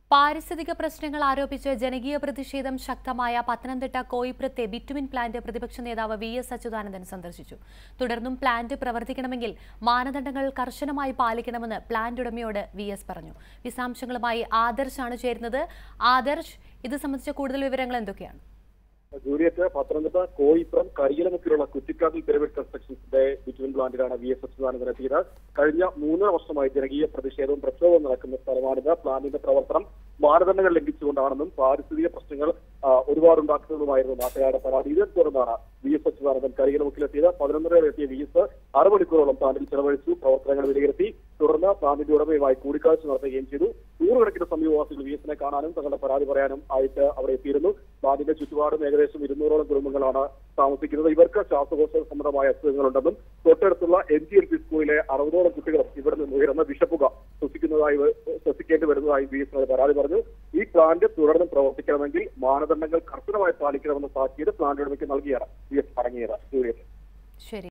പാരിസ്ഥിതിക പ്രശ്നങ്ങൾ ആരോപിച്ച് ജനകീയ പ്രതിഷേധം ശക്തമായ പത്തനംതിട്ട കോയിപ്രത്തെ ബിറ്റുമിൻ പ്ലാന്റ് പ്രതിപക്ഷ നേതാവ് വി.എസ്. അച്യുതാനന്ദൻ സന്ദർശിച്ചു. തുടർന്നും പ്ലാന്റ് പ്രവർത്തിക്കണമെങ്കിൽ മാനദണ്ഡങ്ങൾ കർശനമായി പാലിക്കണമെന്ന് പ്ലാന്റ് ഉടമയോട് വി.എസ്. പറഞ്ഞു. വിശദാംശങ്ങളുമായി ആദർശാണ് ചേരുന്നത്. ആദർശ്, ഇത് സംബന്ധിച്ച കൂടുതൽ വിവരങ്ങൾ എന്തൊക്കെയാണ്? ജൂലിയറ്റ്, പത്തനംതിട്ട കോയിപ്രം കരിയിലമുക്കിലുള്ള കുറ്റിക്കാട്ടിൽ പിരമിഡ് കൺസ്ട്രക്ഷൻസിന്റെ ബിറ്റുമിൻ പ്ലാന്റിലാണ് വി.എസ്. അച്യുതാനന്ദൻ എത്തിയത്. കഴിഞ്ഞ 3 വർഷമായി ജനകീയ പ്രതിഷേധവും പ്രക്ഷോഭവും നടക്കുന്ന സ്ഥലമാണിത്. പ്ലാന്റിന്റെ പ്രവർത്തനം മാനദണ്ഡങ്ങൾ ലംഘിച്ചുകൊണ്ടാണെന്നും പാരിസ്ഥിതിക പ്രശ്നങ്ങൾ ഒരുപാടുണ്ടാക്കുന്നതുമായിരുന്നു നാട്ടുകാരുടെ പരാതി. ഇതേ തുടർന്നാണ് വി.എസ്. അച്യുതാനന്ദൻ കരിയിലമുക്കിലെത്തിയത്. 11:30 എത്തിയ വി.എസ്. 6 മണിക്കൂറോളം പ്ലാന്റിൽ ചെലവഴിച്ചു. പ്രവർത്തനങ്ങൾ വിലയിരുത്തി. തുടർന്ന് പ്ലാന്റിന്റെ ഉടമയുമായി കൂടിക്കാഴ്ച നടത്തുകയും ചെയ്തു. നൂറുകണക്കിന് സമീപവാസികൾ വി.എസിനെ കാണാനും തങ്ങളുടെ പരാതി പറയാനും ആയിട്ട് അവിടെ എത്തിയിരുന്നു. പ്ലാന്റിന്റെ ചുറ്റുപാടും ഏകദേശം 200ഓളം കുടുംബങ്ങളാണ് താമസിക്കുന്നത്. ഇവർക്ക് ശ്വാസകോശ സംബന്ധമായ അസുഖങ്ങളുണ്ടെന്നും തൊട്ടടുത്തുള്ള NGLP സ്കൂളിലെ 60ഓളം കുട്ടികളും ഇവിടെ നിന്ന് ഉയർന്ന വിഷപ്പുക ശ്വസിക്കേണ്ടി വരുന്നതായി വി.എസിനോട് പരാതി പറഞ്ഞു. ഈ പ്ലാന്റ് തുടർന്നും പ്രവർത്തിക്കണമെങ്കിൽ മാനദണ്ഡങ്ങൾ കർശനമായി പാലിക്കണമെന്ന താക്കീത് പ്ലാന്റ് ഉടമയ്ക്ക് നൽകിയാണ് വി.എസ്. പറഞ്ഞത്. ശരി.